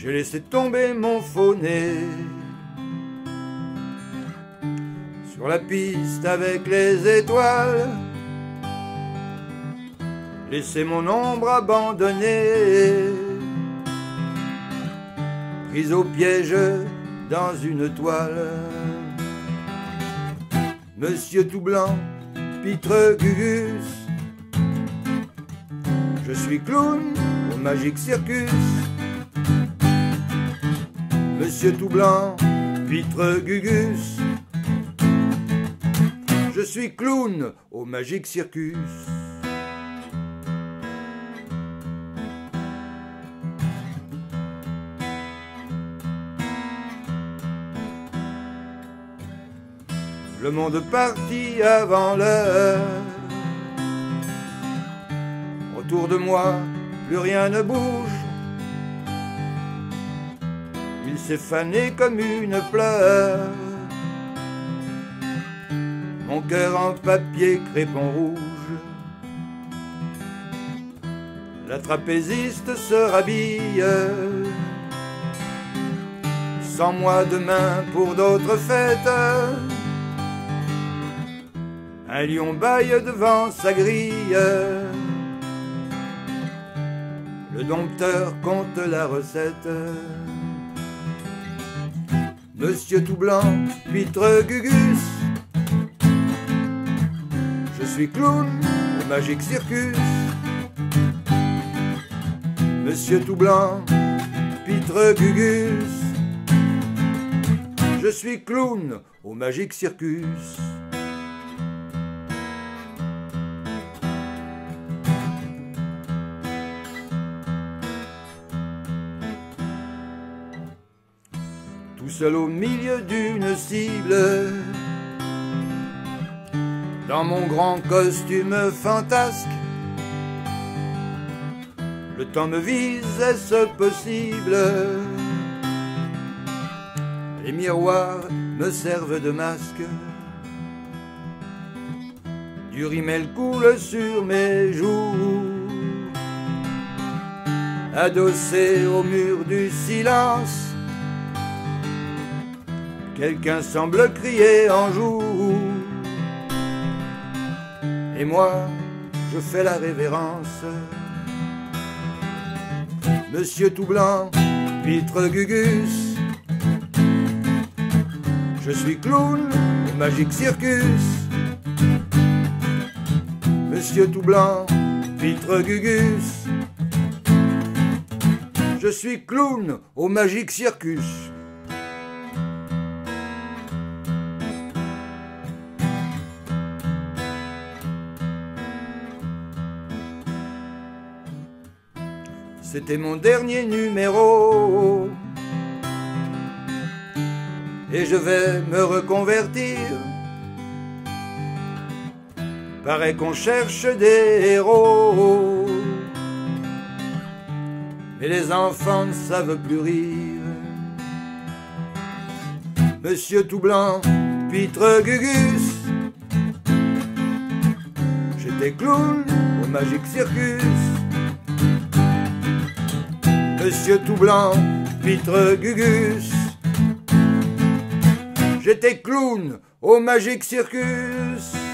j'ai laissé tomber mon faux nez sur la piste avec les étoiles, laissé mon ombre abandonnée, prise au piège dans une toile. Monsieur tout blanc, Pitre Gugus, je suis clown au Magic Circus. Monsieur tout blanc, Pitre Gugus, je suis clown au Magic Circus. Le monde partit avant l'heure. Autour de moi, plus rien ne bouge. Il s'est fané comme une fleur. Mon cœur en papier crépon rouge. La trapéziste se rhabille. Sans moi demain pour d'autres fêtes. Un lion bâille devant sa grille. Le dompteur compte la recette. Monsieur tout blanc, Pitre Gugus, je suis clown au Magic Circus. Monsieur tout blanc, Pitre Gugus, je suis clown au Magic Circus. Tout seul au milieu d'une cible, dans mon grand costume fantasque, le temps me vise, est-ce possible? Les miroirs me servent de masque, du rimel coule sur mes joues, adossé au mur du silence. Quelqu'un semble crier en joue, et moi, je fais la révérence. Monsieur tout blanc, Pitre Gugus, je suis clown au Magic Circus. Monsieur tout blanc, Pitre Gugus, je suis clown au Magic Circus. C'était mon dernier numéro et je vais me reconvertir. Paraît qu'on cherche des héros, mais les enfants ne savent plus rire. Monsieur tout blanc, Pitre Gugus, j'étais clown au Magic Circus. Monsieur tout blanc, Pitre Gugus, j'étais clown au Magic Circus.